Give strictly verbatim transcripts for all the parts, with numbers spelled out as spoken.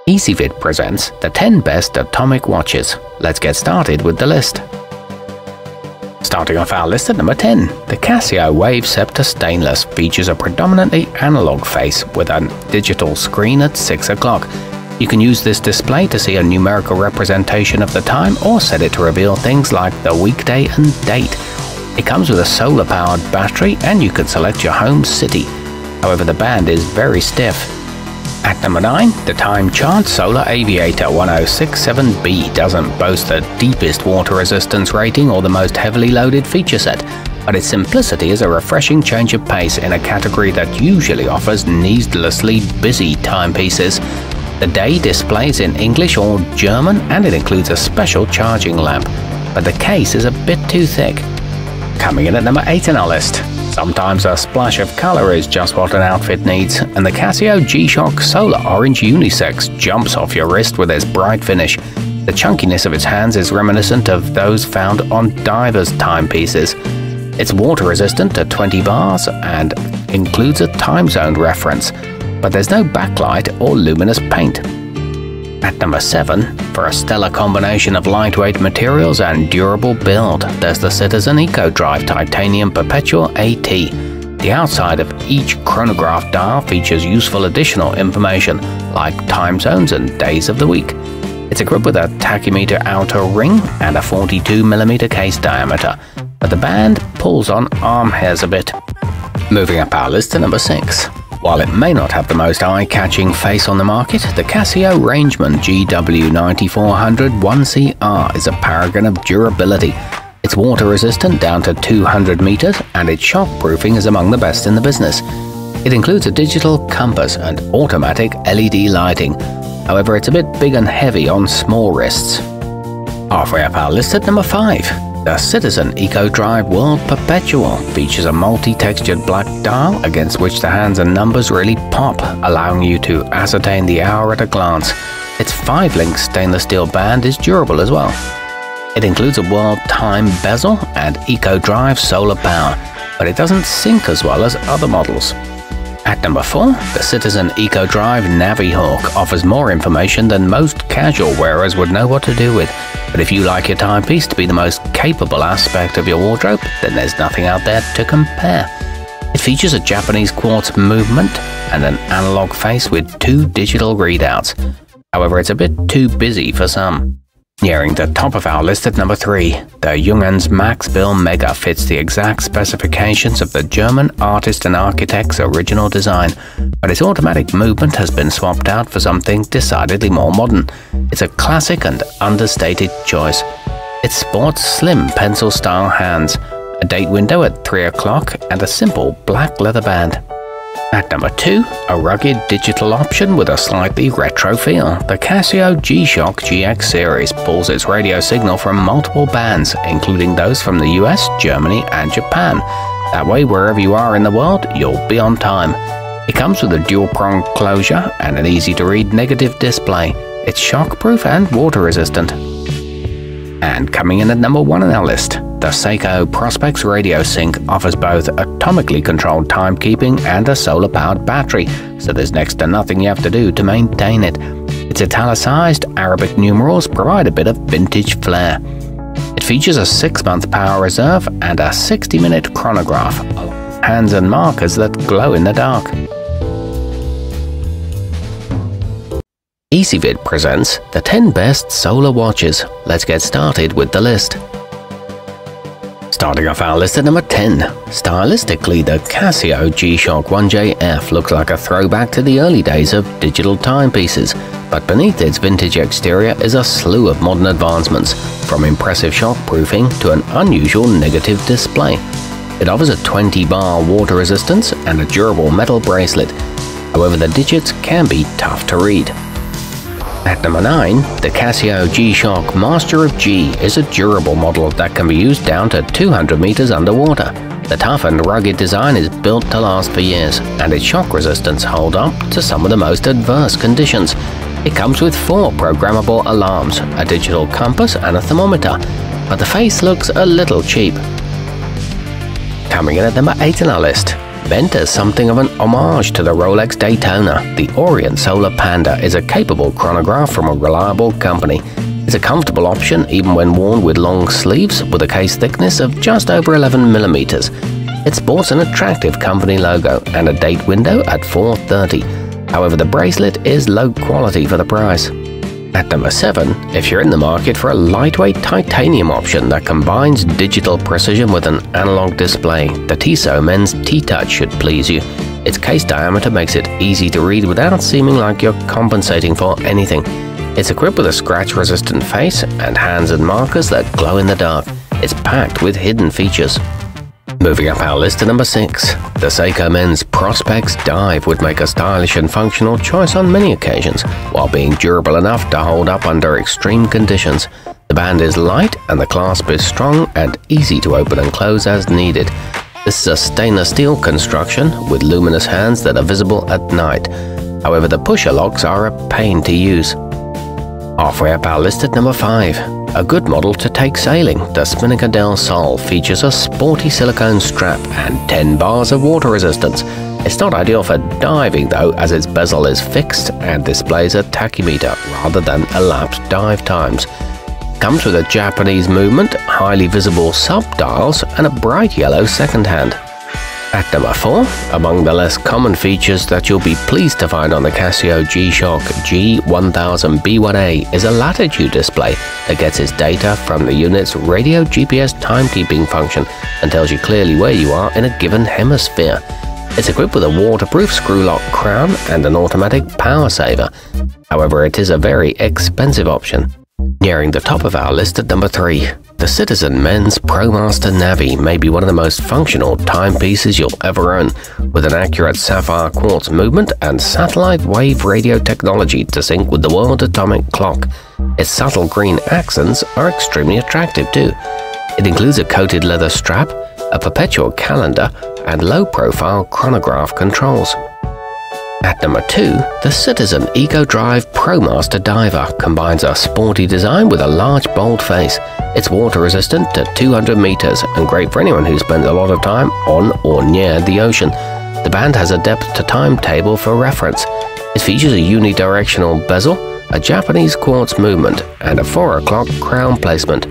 EasyVid presents the ten best atomic watches. Let's get started with the list. Starting off our list at number ten, the Casio Wavescepter Stainless features a predominantly analog face with a digital screen at six o'clock. You can use this display to see a numerical representation of the time or set it to reveal things like the weekday and date. It comes with a solar-powered battery and you can select your home city. However, the band is very stiff. At number nine, the Time Chart Solar Aviator one oh six seven B doesn't boast the deepest water resistance rating or the most heavily loaded feature set, but its simplicity is a refreshing change of pace in a category that usually offers needlessly busy timepieces. The day displays in English or German and it includes a special charging lamp, but the case is a bit too thick. Coming in at number eight on our list. Sometimes a splash of color is just what an outfit needs, and the Casio G-Shock Solar Orange Unisex jumps off your wrist with its bright finish. The chunkiness of its hands is reminiscent of those found on divers' timepieces. It's water-resistant to twenty bars and includes a time zone reference, but there's no backlight or luminous paint. At number seven, for a stellar combination of lightweight materials and durable build, there's the Citizen EcoDrive Titanium Perpetual AT. The outside of each chronograph dial features useful additional information, like time zones and days of the week. It's equipped with a tachymeter outer ring and a forty-two millimeter case diameter, but the band pulls on arm hairs a bit. Moving up our list to number six. While it may not have the most eye-catching face on the market, the Casio Rangeman G W ninety-four hundred one C R is a paragon of durability. It's water-resistant down to two hundred meters, and its shock-proofing is among the best in the business. It includes a digital compass and automatic L E D lighting. However, it's a bit big and heavy on small wrists. Halfway up our list at number five. The Citizen EcoDrive World Perpetual features a multi-textured black dial against which the hands and numbers really pop, allowing you to ascertain the hour at a glance. Its five-link stainless steel band is durable as well. It includes a world time bezel and EcoDrive solar power, but it doesn't sync as well as other models. At number four, the Citizen EcoDrive NaviHawk offers more information than most casual wearers would know what to do with. But if you like your timepiece to be the most capable aspect of your wardrobe, then there's nothing out there to compare. It features a Japanese quartz movement and an analog face with two digital readouts. However, it's a bit too busy for some. Nearing the top of our list at number three, the Junghans Max Bill Mega fits the exact specifications of the German artist and architect's original design, but its automatic movement has been swapped out for something decidedly more modern. It's a classic and understated choice. It sports slim pencil-style hands, a date window at three o'clock, and a simple black leather band. At number two, a rugged digital option with a slightly retro feel. The Casio G-Shock G X series pulls its radio signal from multiple bands, including those from the U S, Germany, and Japan. That way, wherever you are in the world, you'll be on time. It comes with a dual-prong closure and an easy-to-read negative display. It's shock-proof and water-resistant. And coming in at number one on our list, the Seiko Prospex Radio Sync offers both atomically controlled timekeeping and a solar-powered battery, so there's next to nothing you have to do to maintain it. Its italicized Arabic numerals provide a bit of vintage flair. It features a six-month power reserve and a sixty-minute chronograph, hands and markers that glow in the dark. EasyVid presents the ten best solar watches. Let's get started with the list. Starting off our list at number ten. Stylistically, the Casio G-Shock one J F looks like a throwback to the early days of digital timepieces, but beneath its vintage exterior is a slew of modern advancements, from impressive shock-proofing to an unusual negative display. It offers a twenty bar water resistance and a durable metal bracelet. However, the digits can be tough to read. At number nine, the Casio G-Shock Master of G is a durable model that can be used down to two hundred meters underwater. The tough and rugged design is built to last for years, and its shock resistance holds up to some of the most adverse conditions. It comes with four programmable alarms, a digital compass, and a thermometer, but the face looks a little cheap. Coming in at number eight on our list, Meant as something of an homage to the Rolex Daytona, the Orient Solar Panda is a capable chronograph from a reliable company. It's a comfortable option even when worn with long sleeves with a case thickness of just over eleven millimeters. It sports an attractive company logo and a date window at four thirty. However, the bracelet is low quality for the price. At number seven, if you're in the market for a lightweight titanium option that combines digital precision with an analog display, the Tissot Men's T-Touch should please you. Its case diameter makes it easy to read without seeming like you're compensating for anything. It's equipped with a scratch-resistant face and hands and markers that glow in the dark. It's packed with hidden features. Moving up our list to number six, the Seiko Men's Prospex Dive would make a stylish and functional choice on many occasions, while being durable enough to hold up under extreme conditions. The band is light and the clasp is strong and easy to open and close as needed. This is a stainless steel construction with luminous hands that are visible at night. However, the pusher locks are a pain to use. Halfway up our list at number five. A good model to take sailing, the Spinnaker del Sol features a sporty silicone strap and ten bars of water resistance. It's not ideal for diving though, as its bezel is fixed and displays a tachymeter rather than elapsed dive times. Comes with a Japanese movement, highly visible sub-dials and a bright yellow second hand. At number four, among the less common features that you'll be pleased to find on the Casio G-Shock G one thousand B one A is a latitude display that gets its data from the unit's radio G P S timekeeping function and tells you clearly where you are in a given hemisphere. It's equipped with a waterproof screw-lock crown and an automatic power saver. However, it is a very expensive option. Nearing the top of our list at number three, the Citizen Men's ProMaster Navi may be one of the most functional timepieces you'll ever own, with an accurate sapphire quartz movement and satellite wave radio technology to sync with the world atomic clock. Its subtle green accents are extremely attractive too. It includes a coated leather strap, a perpetual calendar, and low-profile chronograph controls. At number two, the Citizen EcoDrive ProMaster Diver combines a sporty design with a large, bold face. It's water-resistant to two hundred meters and great for anyone who spends a lot of time on or near the ocean. The band has a depth-to-time table for reference. It features a unidirectional bezel, a Japanese quartz movement, and a four o'clock crown placement.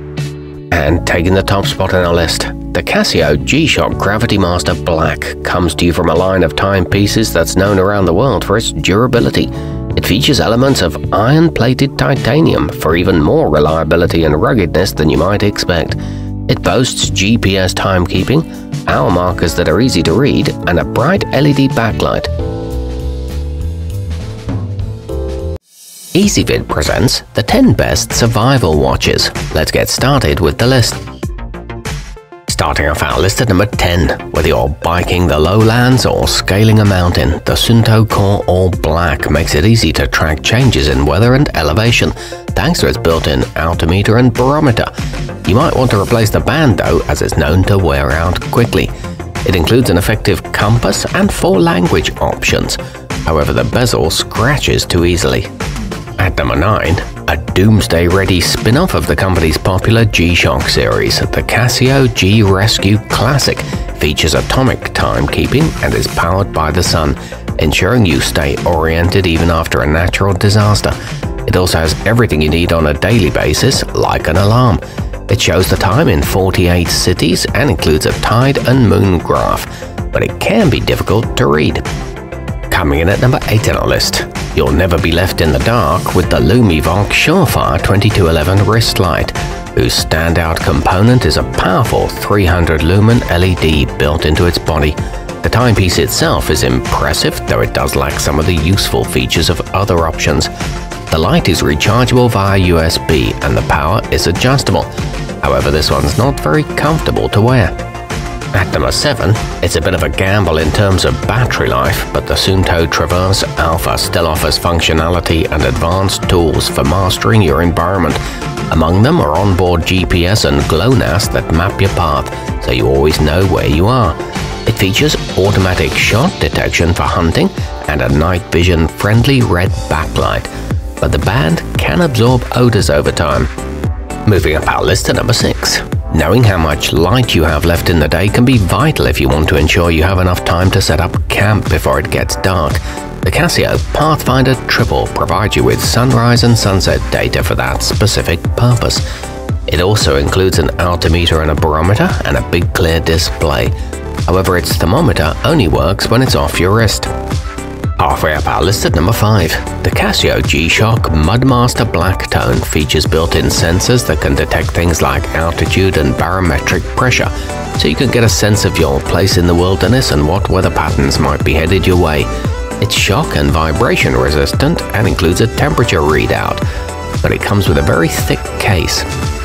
And taking the top spot on our list, the Casio G-Shock Gravity Master Black comes to you from a line of timepieces that's known around the world for its durability. It features elements of iron-plated titanium for even more reliability and ruggedness than you might expect. It boasts G P S timekeeping, hour markers that are easy to read, and a bright L E D backlight. EasyVid presents the ten best survival watches. Let's get started with the list. Starting off our list at number ten, whether you're biking the lowlands or scaling a mountain, the Suunto Core All Black makes it easy to track changes in weather and elevation, thanks to its built-in altimeter and barometer. You might want to replace the band though, as it's known to wear out quickly. It includes an effective compass and four language options. However, the bezel scratches too easily. At number nine, a doomsday-ready spin-off of the company's popular G-Shock series, the Casio G-Rescue Classic features atomic timekeeping and is powered by the sun, ensuring you stay oriented even after a natural disaster. It also has everything you need on a daily basis, like an alarm. It shows the time in forty-eight cities and includes a tide and moon graph, but it can be difficult to read. Coming in at number eight on our list, you'll never be left in the dark with the Lumivox Surefire twenty-two eleven wrist light, whose standout component is a powerful three hundred lumen L E D built into its body. The timepiece itself is impressive, though it does lack some of the useful features of other options. The light is rechargeable via U S B and the power is adjustable. However, this one's not very comfortable to wear. At number seven, it's a bit of a gamble in terms of battery life, but the Suunto Traverse Alpha still offers functionality and advanced tools for mastering your environment. Among them are onboard G P S and GLONASS that map your path, so you always know where you are. It features automatic shot detection for hunting and a night vision friendly red backlight, but the band can absorb odors over time. Moving up our list to number six. Knowing how much light you have left in the day can be vital if you want to ensure you have enough time to set up camp before it gets dark. The Casio Pathfinder Triple provides you with sunrise and sunset data for that specific purpose. It also includes an altimeter and a barometer and a big clear display. However, its thermometer only works when it's off your wrist. Halfway up our list at number five, the Casio G-Shock Mudmaster Black Tone features built-in sensors that can detect things like altitude and barometric pressure, so you can get a sense of your place in the wilderness and what weather patterns might be headed your way. It's shock and vibration resistant and includes a temperature readout, but it comes with a very thick case.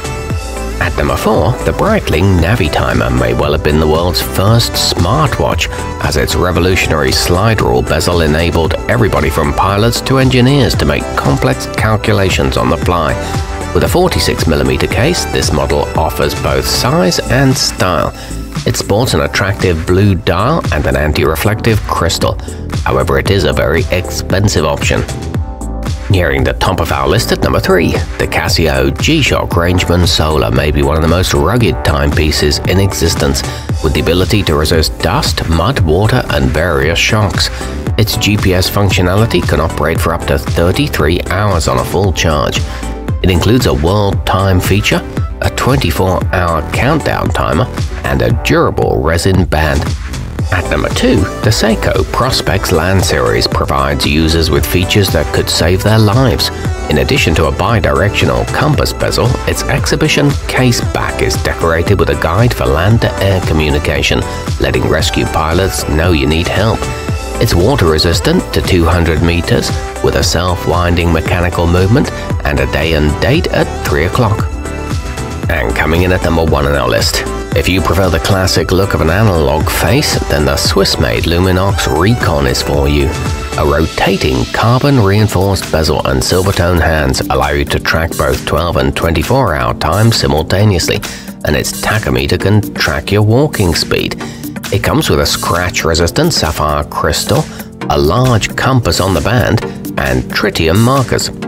At number four, the Breitling Navitimer may well have been the world's first smartwatch, as its revolutionary slide rule bezel enabled everybody from pilots to engineers to make complex calculations on the fly. With a forty-six millimeter case, this model offers both size and style. It sports an attractive blue dial and an anti-reflective crystal. However, it is a very expensive option. Nearing the top of our list at number three, the Casio G-Shock Rangeman Solar may be one of the most rugged timepieces in existence, with the ability to resist dust, mud, water, and various shocks. Its G P S functionality can operate for up to thirty-three hours on a full charge. It includes a world time feature, a twenty-four hour countdown timer, and a durable resin band. At number two, the Seiko Prospex Land Series provides users with features that could save their lives. In addition to a bi-directional compass bezel, its exhibition case back is decorated with a guide for land-to-air communication, letting rescue pilots know you need help. It's water-resistant to two hundred meters, with a self-winding mechanical movement and a day and date at three o'clock. And coming in at number one on our list, if you prefer the classic look of an analog face, then the Swiss-made Luminox Recon is for you. A rotating carbon-reinforced bezel and Silvertone hands allow you to track both twelve and twenty-four hour time simultaneously, and its tachometer can track your walking speed. It comes with a scratch-resistant sapphire crystal, a large compass on the band, and tritium markers.